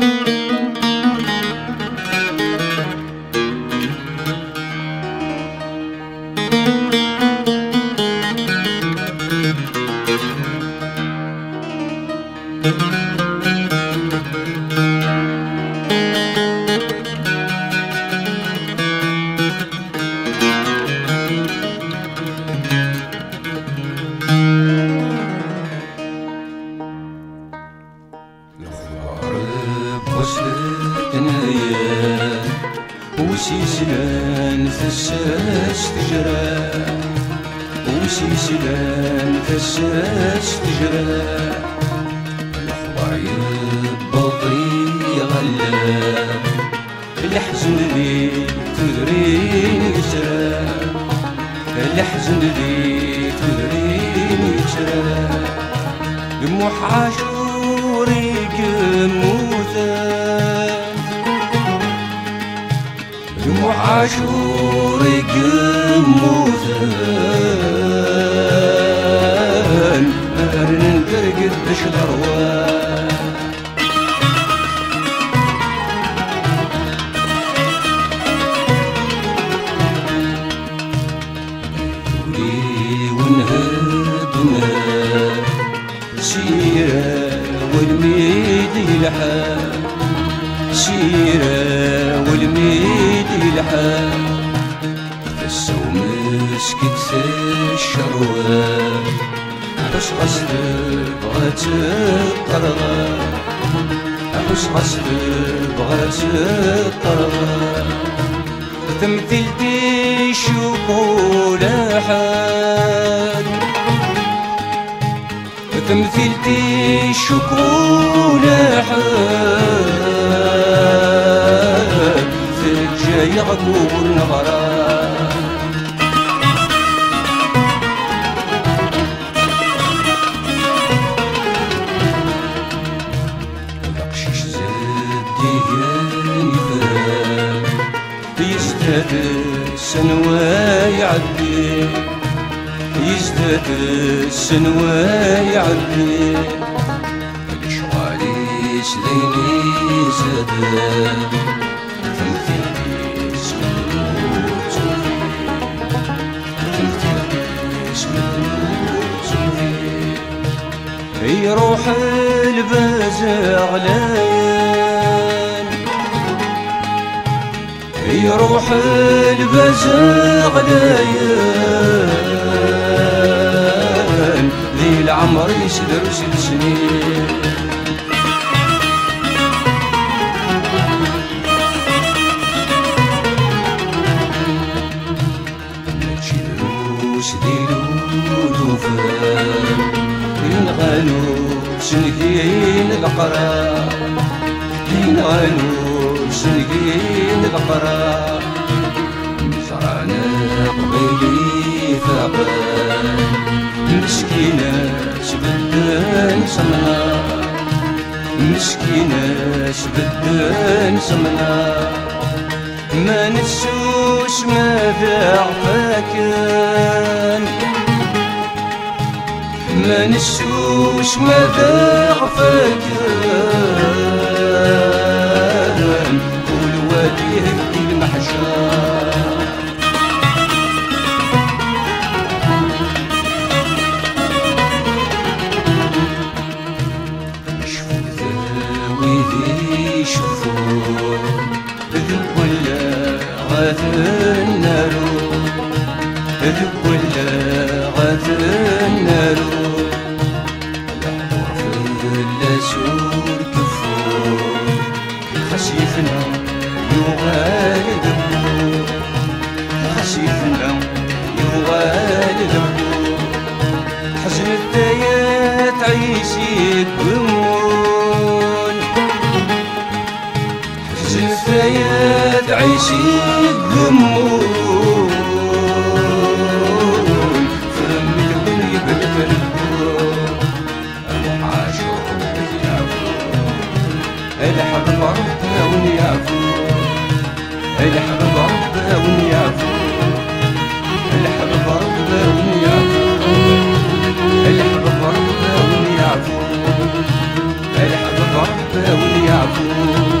وسيسلان ثساس تجرى وسيسلان ثساس تجرى الأخبار يبطي غلاب الحزن اللي تدرين يسرى الحزن اللي تدرين يسرى موح عاشور يقموثا موح عاشور يقموثا أرن ترقد بشدروان سيرة والميد يلحق سيرة والميد يلحق تسو مسكت في الشروان حس غسل بغات الطرغة حس غسل بغات الطرغة تمثيلتي شوكولا حال تمثيلتي شوكولا حال جاي غبور نغران القشيش زدي يفهم يزداد السنوى يعدي يزداد السنوى يعدي الشوالي سليني زاد تمثيل اسم الموت تمثيل اسم الموت يروح البازع لين يروح البازع لين ذي العمر يسدر سنين نتشيروس ديلو فان ينغالو سنقين القرار ينغالو سنقين القرار زرعنا قبيلي ثعبان مسكينة سبدان سمنا مسكينة سبدان سمنا ما نسوس ماذا عفاكن ما نسوس ماذا عفاكن كل وادي يهدي المحشر غاث النار ذب ولا غاث النار الأحمر في اللاسور كفور خسيفنا يغالي ذبور خسيفنا يغالي ذبور حزن الثيات عيسي الدمون حزن الثيات عيسي الدمون فم الدنيا بالفرقون أبو عاشور يعفون الحبب ربنا ونيعفون الحبب ربنا ونيعفون الحبب ربنا ونيعفون الحبب ربنا ونيعفون الحبب ربنا ونيعفون يعفو